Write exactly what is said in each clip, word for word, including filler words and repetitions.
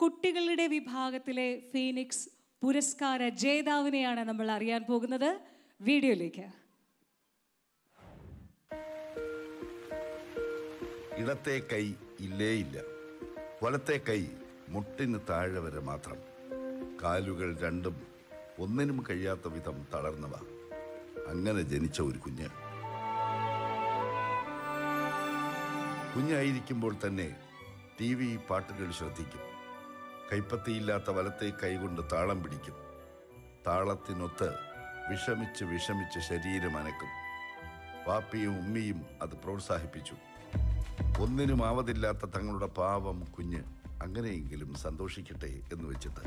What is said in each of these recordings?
കുട്ടികളുടെ വിഭാഗത്തിലെ ഫീനിക്സ് പുരസ്കാര ജേതാവിനെയാണ് നമ്മൾ അറിയാൻ പോകുന്നത്. വീഡിയോയിലേക്ക്. ഇടത്തെ കൈ ഇല്ലേ ഇല്ല, വലത്തെ കൈ മുട്ടിന് താഴെ വരെ മാത്രം, കാലുകൾ രണ്ടും ഒന്നിനും കഴിയാത്ത വിധം തളർന്നവ. അങ്ങനെ ജനിച്ച ഒരു കുഞ്ഞ്. കുഞ്ഞായിരിക്കുമ്പോൾ തന്നെ ടി വി പാട്ടുകൾ ശ്രദ്ധിക്കും. കൈപ്പത്തിയില്ലാത്ത വലത്തെ കൈകൊണ്ട് താളം പിടിക്കും. താളത്തിനൊത്ത് വിഷമിച്ച് വിഷമിച്ച് ശരീരം അനക്കും. വാപ്പിയും ഉമ്മിയും അത് പ്രോത്സാഹിപ്പിച്ചു. ഒന്നിനും ആവതില്ലാത്ത തങ്ങളുടെ പാവം കുഞ്ഞ് അങ്ങനെയെങ്കിലും സന്തോഷിക്കട്ടെ എന്ന് വെച്ചിട്ട്.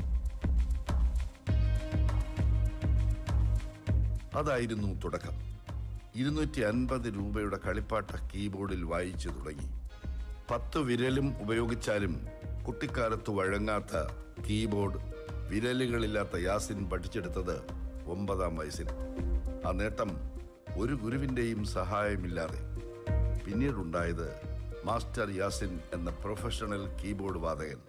അതായിരുന്നു തുടക്കം. ഇരുന്നൂറ്റി അൻപത് രൂപയുടെ കളിപ്പാട്ട കീബോർഡിൽ വായിച്ചു തുടങ്ങി. പത്ത് വിരലും ഉപയോഗിച്ചാലും കുട്ടിക്കാലത്ത് വഴങ്ങാത്ത കീബോർഡ് വിരലുകളില്ലാത്ത യാസിൻ പഠിച്ചെടുത്തത് ഒമ്പതാം വയസ്സിൽ. ആ നേട്ടം ഒരു ഗുരുവിൻ്റെയും സഹായമില്ലാതെ. പിന്നീടുണ്ടായത് മാസ്റ്റർ യാസിൻ എന്ന പ്രൊഫഷണൽ കീബോർഡ് വാദകൻ.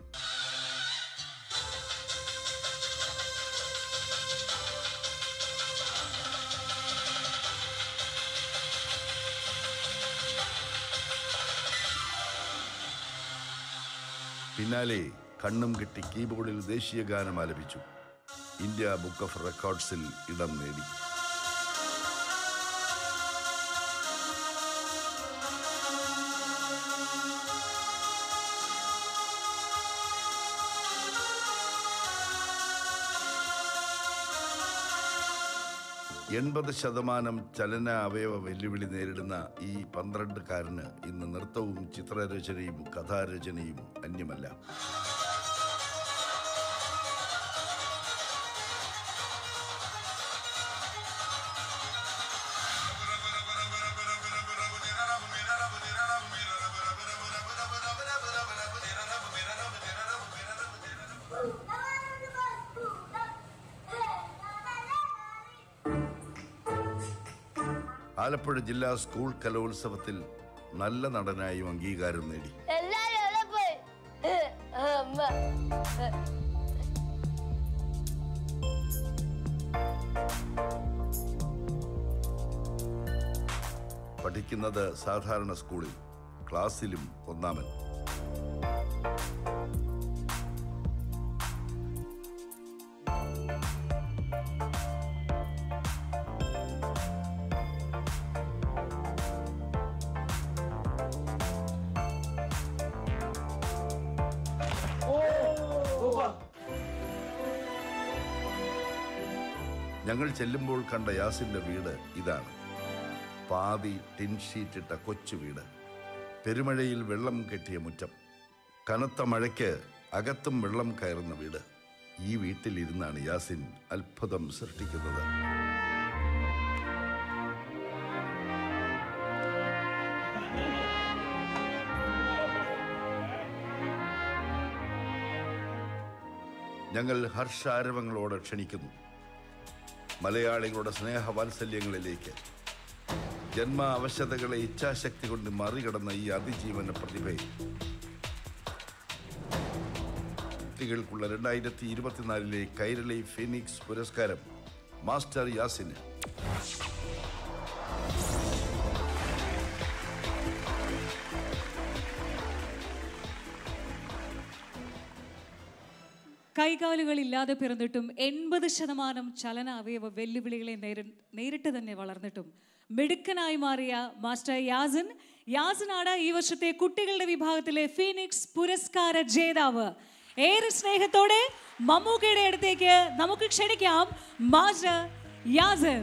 പിന്നാലെ കണ്ണും കെട്ടി കീബോർഡിൽ ദേശീയ ഗാനം ആലപിച്ചു. ഇന്ത്യ ബുക്ക് ഓഫ് റെക്കോർഡ്സിൽ ഇടം നേടി. എൺപത് ശതമാനം ചലന അവയവ വെല്ലുവിളി നേരിടുന്ന ഈ പന്ത്രണ്ടുകാരന് ഇന്ന് നൃത്തവും ചിത്രരചനയും കഥാരചനയും അന്യമല്ല. ആലപ്പുഴ ജില്ലാ സ്കൂൾ കലോത്സവത്തിൽ നല്ല നടനായും അംഗീകാരം നേടി. പഠിക്കുന്നത് സാധാരണ സ്കൂളിൽ, ക്ലാസ്സിലും ഒന്നാമൻ. ഞങ്ങൾ ചെല്ലുമ്പോൾ കണ്ട യാസിന്റെ വീട് ഇതാണ്. പാതി ടിൻഷീറ്റിട്ട കൊച്ചു വീട്, പെരുമഴയിൽ വെള്ളം കെട്ടിയ മുറ്റം, കനത്ത മഴയ്ക്ക് അകത്തും വെള്ളം കയറുന്ന വീട്. ഈ വീട്ടിലിരുന്നാണ് യാസിൻ അത്ഭുതം സൃഷ്ടിക്കുന്നത്. ഞങ്ങൾ ഹർഷാരവങ്ങളോടെ ക്ഷണിക്കുന്നു മലയാളികളുടെ സ്നേഹവാത്സല്യങ്ങളിലേക്ക്. ജന്മ അവശതകളെ ഇച്ഛാശക്തി കൊണ്ട് മറികടന്ന ഈ അതിജീവന പ്രതിഭയെ കുട്ടികൾക്കുള്ള രണ്ടായിരത്തി ഇരുപത്തിനാലിലെ കൈരളി ഫീനിക്സ് പുരസ്കാരം മാസ്റ്റർ യാസിന്. കൈകാലുകളില്ലാതെ പിറന്നിട്ടും എൺപത് ശതമാനം ചലന അവയവ വെല്ലുവിളികളെ നേരിട്ട് തന്നെ വളർന്നിട്ടും മിടുക്കനായി മാറിയ മാസ്റ്റർ യാസിൻ യാസിനാണ് ഈ വർഷത്തെ കുട്ടികളുടെ വിഭാഗത്തിലെ ഫീനിക്സ് പുരസ്കാര ജേതാവ്. ഏറെ സ്നേഹത്തോടെ മമ്മൂക്കയുടെ അടുത്തേക്ക് നമുക്ക് ക്ഷണിക്കാം മാസ്റ്റർ യാസിൻ.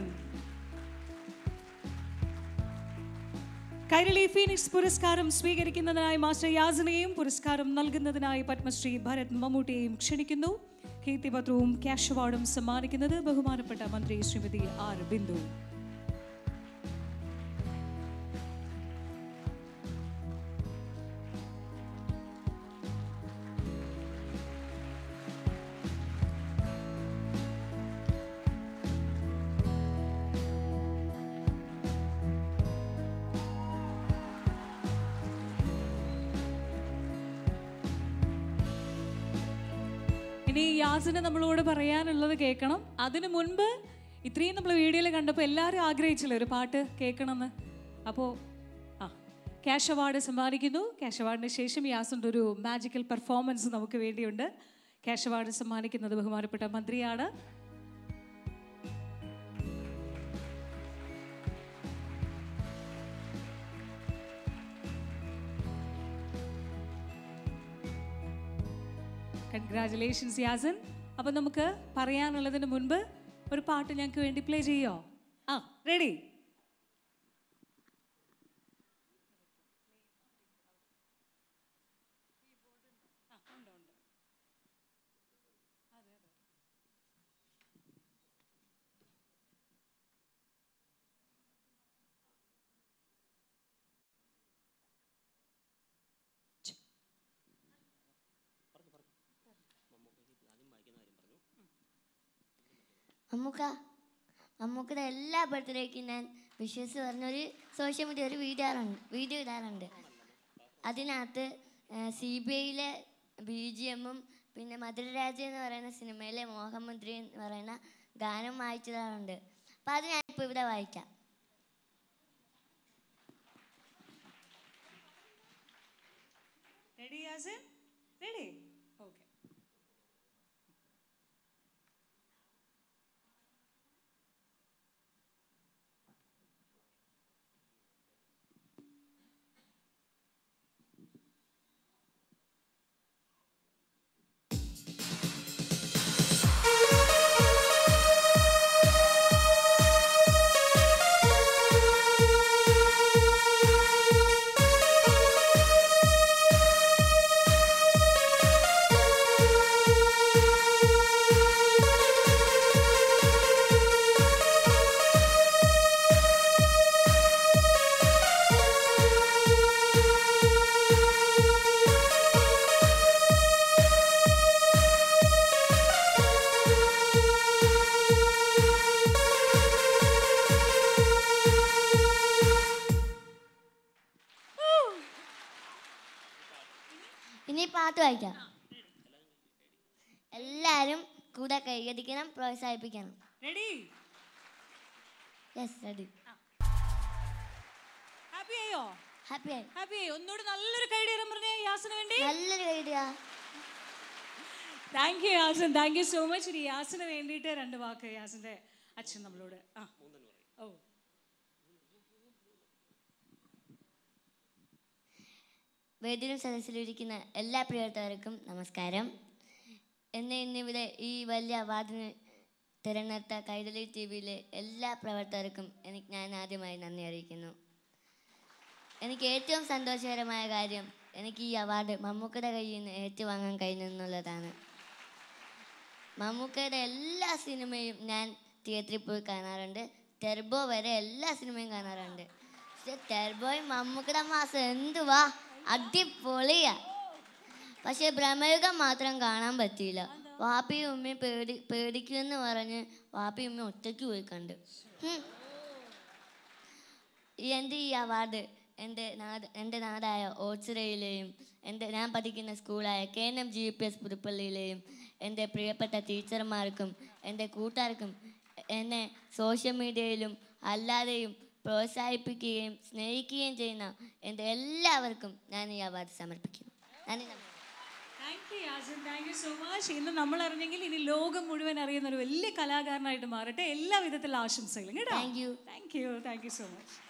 കൈരളി ഫീനിക്സ് പുരസ്കാരം സ്വീകരിക്കുന്നതിനായി മാസ്റ്റർ യാസിനെയും പുരസ്കാരം നൽകുന്നതിനായി പത്മശ്രീ ഭരത് മമ്മൂട്ടിയെയും ക്ഷണിക്കുന്നു. കീർത്തിപത്രവും ക്യാഷ് അവാർഡും സമ്മാനിക്കുന്നത് ബഹുമാനപ്പെട്ട മന്ത്രി ശ്രീമതി ആർ ബിന്ദു. ഇനി യാസിന് നമ്മളോട് പറയാനുള്ളത് കേൾക്കണം. അതിനു മുൻപ് ഇത്രയും നമ്മൾ വീഡിയോയിൽ കണ്ടപ്പോൾ എല്ലാവരും ആഗ്രഹിച്ചില്ലേ ഒരു പാട്ട് കേൾക്കണമെന്ന്. അപ്പോൾ ആ ക്യാഷ് അവാർഡ് സമ്മാനിക്കുന്നു. ക്യാഷ് അവാർഡിന് ശേഷം യാസിൻ്റെ ഒരു മാജിക്കൽ പെർഫോമൻസ് നമുക്ക് വേണ്ടിയുണ്ട്. ക്യാഷ് അവാർഡ് സമ്മാനിക്കുന്നത് ബഹുമാനപ്പെട്ട മന്ത്രിയാണ്. കൺഗ്രാജുലേഷൻസ് യാസിൻ. അപ്പം നമുക്ക് പറയാനുള്ളതിന് മുൻപ് ഒരു പാട്ട് ഞങ്ങൾക്ക് വേണ്ടി പ്ലേ ചെയ്യോ? ആ റെഡി? മമ്മൂക്ക മമ്മൂക്കയുടെ എല്ലാ ബർത്ത്ഡേക്കും ഞാൻ വിഷസ് പറഞ്ഞൊരു സോഷ്യൽ മീഡിയ ഒരു വീഡിയോ ഇടാറുണ്ട് വീഡിയോ ഇടാറുണ്ട് അതിനകത്ത് സി ബി ഐയിലെ ബി ജി എമ്മും പിന്നെ മധുരരാജ എന്ന് പറയുന്ന സിനിമയിലെ മോഹമന്ത്രി എന്ന് പറയുന്ന ഗാനം വായിച്ചിടാറുണ്ട്. അപ്പം അത് ഞാനിപ്പോൾ ഇവിടെ വായിക്കാം. റെഡി യാസിൻ? റെഡി? ഓക്കെ. ഇനി പാട്ട് വായിക്കാം. എല്ലാവരും കൂടെ കൈയടിക്കണം, പ്രോത്സാഹിപ്പിക്കണം. റെഡി? Yes ready. ഹാപ്പി ആയോ? ഹാപ്പി ആയി. ഹാപ്പി ആയി. ഒന്നുകൂടി നല്ലൊരു കൈഡി തരാൻ പറഞ്ഞേ യാസിന് വേണ്ടി. നല്ലൊരു idea. Thank you Yasin, thank you so much. ഇനി യാസിന് വേണ്ടിയിട്ട് രണ്ട് വാക്ക് യാസിന്റെ അച്ഛൻ നമ്മളോട്. ആ ഓ വേദിയിലും സദസ്സിലിരിക്കുന്ന എല്ലാ പ്രിയപ്പെട്ടവർക്കും നമസ്കാരം. എന്നെ ഇന്നിവിടെ ഈ വലിയ അവാർഡിന് തിരഞ്ഞെടുത്ത കൈരളി ടി വിയിലെ എല്ലാ പ്രവർത്തകർക്കും എനിക്ക് ഞാൻ ആദ്യമായി നന്ദി അറിയിക്കുന്നു. എനിക്ക് ഏറ്റവും സന്തോഷകരമായ കാര്യം എനിക്ക് ഈ അവാർഡ് മമ്മൂക്കയുടെ കയ്യിൽ നിന്ന് ഏറ്റുവാങ്ങാൻ കഴിഞ്ഞെന്നുള്ളതാണ്. മമ്മൂക്കയുടെ എല്ലാ സിനിമയും ഞാൻ തിയേറ്ററിൽ പോയി കാണാറുണ്ട്. ടെർബോ വരെ എല്ലാ സിനിമയും കാണാറുണ്ട്. പക്ഷെ ടെർബോയും മമ്മൂക്കയുടെ മാസം എന്തുവാ അടിപൊളിയാ. പക്ഷെ ഭ്രമയുഗം മാത്രം കാണാൻ പറ്റിയില്ല. വാപ്പിയും ഉമ്മയും പേടി പേടിക്കുമെന്ന് പറഞ്ഞ് വാപ്പിയും ഉമ്മയും ഒറ്റയ്ക്ക് പോയി കണ്ട്. എൻ്റെ ഈ അവാർഡ് എൻ്റെ നാട് എൻ്റെ നാടായ ഓച്ചിറയിലെയും എൻ്റെ ഞാൻ പഠിക്കുന്ന സ്കൂളായ K N M G P S പുതുപ്പള്ളിയിലെയും എൻ്റെ പ്രിയപ്പെട്ട ടീച്ചർമാർക്കും എൻ്റെ കൂട്ടുകാർക്കും എന്നെ സോഷ്യൽ മീഡിയയിലും അല്ലാതെയും പ്രോത്സാഹിപ്പിക്കുകയും സ്നേഹിക്കുകയും ചെയ്യുന്ന എൻ്റെ എല്ലാവർക്കും ഞാൻ ഈ അവാർഡ് സമർപ്പിക്കുന്നു. നന്ദി. Thank you Yasin, thank you so much. ഇന്ന് നമ്മൾ അറിഞ്ഞെങ്കിൽ ഇനി ലോകം മുഴുവൻ അറിയുന്ന ഒരു വലിയ കലാകാരനായിട്ട് മാറട്ടെ. എല്ലാ വിധത്തിലുള്ള ആശംസകളും കേട്ടോ. Thank you thank you thank you so much.